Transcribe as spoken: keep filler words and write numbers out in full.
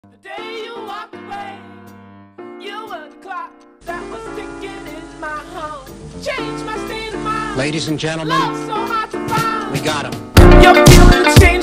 The day you walked away, you were the clock that was ticking in my home. Changed my state of mind. Ladies and gentlemen, Love so hard to find. we got him. Your feelings changed.